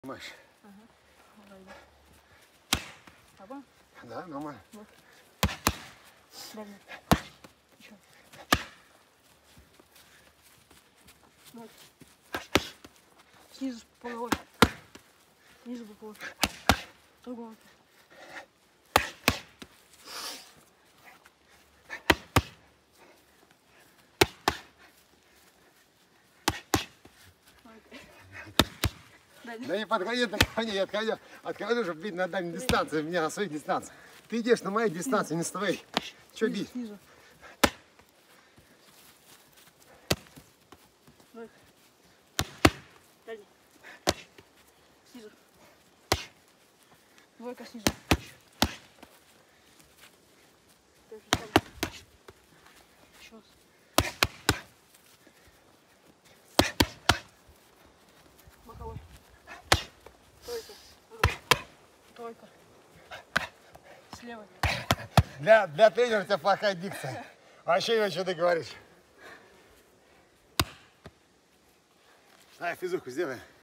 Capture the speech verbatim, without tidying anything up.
Маш. Ага. Папа? Да, нормально. Вот. Дальше. Еще. Вот. Снизу по голове. Снизу по голове. Другого. Да не подходи ко мне, я отходи, отходи, чтобы бить на дальней дистанции, меня на своей дистанции. Ты идешь на моей дистанции, не с твоей. Че бить? Снизу. Вот. Дальний. Снизу. Двойка снизу. Еще раз. Боковой. Тройка. Тройка. Слева. Для, для тренера у тебя плохая дикция. Вообще не что ты говоришь. Ай, физуху сделай.